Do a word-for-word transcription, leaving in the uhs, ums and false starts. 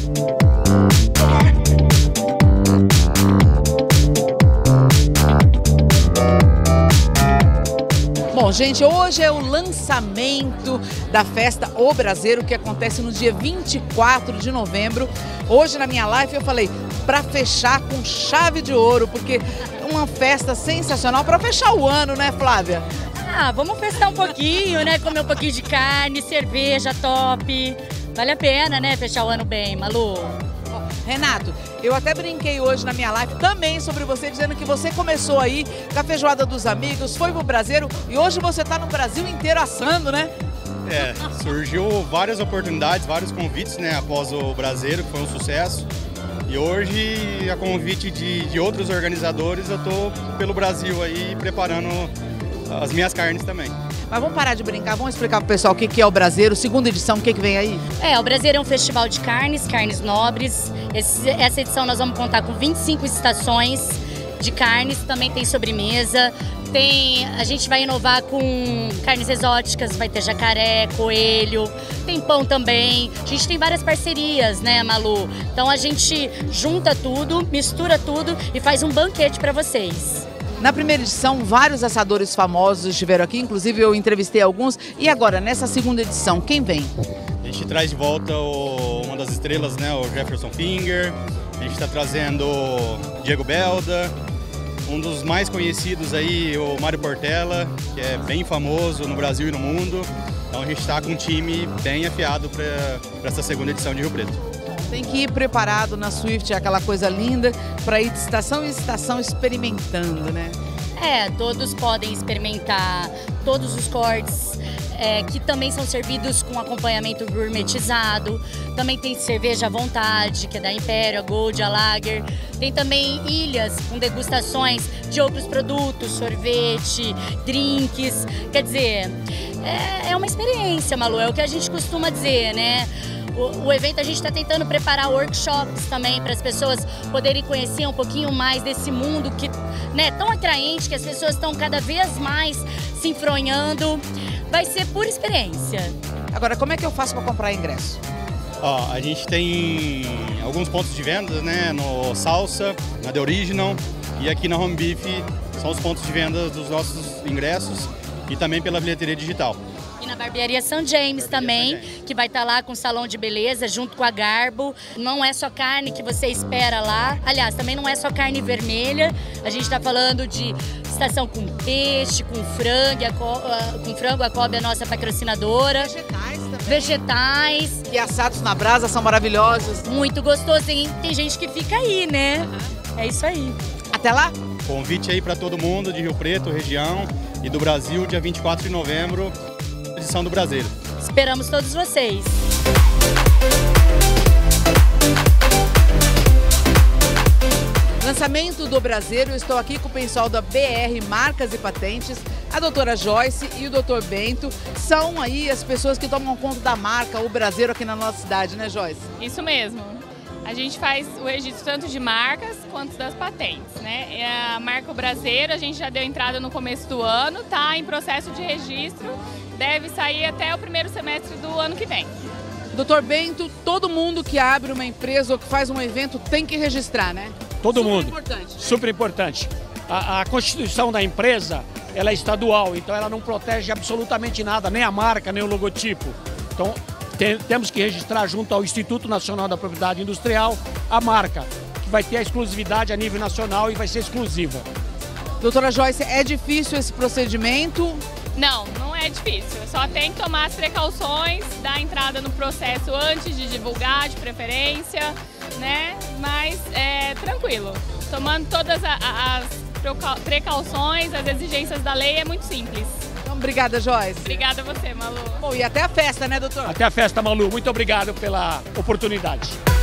Bom, gente, hoje é o lançamento da festa O Braseiro, que acontece no dia vinte e quatro de novembro. Hoje na minha live eu falei para fechar com chave de ouro, porque é uma festa sensacional para fechar o ano, né, Flávia? Ah, vamos festar um pouquinho, né? Comer um pouquinho de carne, cerveja top. Vale a pena, né? Fechar o ano bem, Malu. Renato, eu até brinquei hoje na minha live também sobre você, dizendo que você começou aí com a feijoada dos amigos, foi pro Braseiro e hoje você tá no Brasil inteiro assando, né? É, surgiu várias oportunidades, vários convites, né, após o Braseiro, que foi um sucesso. E hoje, a convite de, de outros organizadores, eu tô pelo Brasil aí preparando as minhas carnes também. Mas vamos parar de brincar, vamos explicar pro pessoal o que que é o Braseiro, segunda edição, o que que vem aí? É, o Braseiro é um festival de carnes, carnes nobres. Esse, essa edição nós vamos contar com vinte e cinco estações de carnes, também tem sobremesa. Tem, a gente vai inovar com carnes exóticas, vai ter jacaré, coelho, tem pão também. A gente tem várias parcerias, né, Malu? Então a gente junta tudo, mistura tudo e faz um banquete para vocês. Na primeira edição, vários assadores famosos estiveram aqui, inclusive eu entrevistei alguns. E agora, nessa segunda edição, quem vem? A gente traz de volta o, uma das estrelas, né, o Jefferson Finger. A gente está trazendo o Diego Belda. Um dos mais conhecidos aí, o Mário Portela, que é bem famoso no Brasil e no mundo. Então a gente está com um time bem afiado para essa segunda edição de Rio Preto. Tem que ir preparado na Swift, aquela coisa linda, para ir de estação em estação experimentando, né? É, todos podem experimentar todos os cortes, é, que também são servidos com acompanhamento gourmetizado. Também tem cerveja à vontade, que é da Império, a Gold, a Lager. Tem também ilhas com degustações de outros produtos, sorvete, drinks. Quer dizer, é, é uma experiência, Malu, é o que a gente costuma dizer, né? O, o evento a gente está tentando preparar workshops também para as pessoas poderem conhecer um pouquinho mais desse mundo que, né, tão atraente, que as pessoas estão cada vez mais se enfronhando. Vai ser pura experiência. Agora, como é que eu faço para comprar ingresso? Ó, a gente tem alguns pontos de venda, né, no Salsa, na The Original e aqui na Home Beef são os pontos de venda dos nossos ingressos e também pela bilheteria digital. E na Barbearia São James também, que vai estar lá com o salão de beleza, junto com a Garbo. Não é só carne que você espera lá. Aliás, também não é só carne vermelha. A gente está falando de estação com peixe, com frango, a co com frango, a Kobe é a nossa patrocinadora. Vegetais também. Vegetais. E assados na brasa são maravilhosos. Muito gostoso, hein? Tem gente que fica aí, né? Uhum. É isso aí. Até lá? Convite aí para todo mundo de Rio Preto, região e do Brasil, dia vinte e quatro de novembro. Edição do Braseiro. Esperamos todos vocês. Lançamento do Braseiro, eu estou aqui com o pessoal da B R Marcas e Patentes, a doutora Joyce e o doutor Bento. São aí as pessoas que tomam conta da marca O Braseiro aqui na nossa cidade, né, Joyce? Isso mesmo. A gente faz o registro tanto de marcas quanto das patentes, né? A marca O Braseiro, a gente já deu entrada no começo do ano, tá em processo de registro, deve sair até o primeiro semestre do ano que vem. Doutor Bento, todo mundo que abre uma empresa ou que faz um evento tem que registrar, né? Todo Super mundo. Importante. Super importante. A, a constituição da empresa, ela é estadual, então ela não protege absolutamente nada, nem a marca, nem o logotipo. Então, tem, temos que registrar junto ao Instituto Nacional da Propriedade Industrial a marca, que vai ter a exclusividade a nível nacional e vai ser exclusiva. Doutora Joyce, é difícil esse procedimento? Não, não é difícil. Só tem que tomar as precauções da entrada no processo antes de divulgar, de preferência, né? Mas é tranquilo. Tomando todas as precauções, as exigências da lei, é muito simples. Então, obrigada, Joyce. Obrigada a você, Malu. Bom, e até a festa, né, doutor? Até a festa, Malu. Muito obrigado pela oportunidade.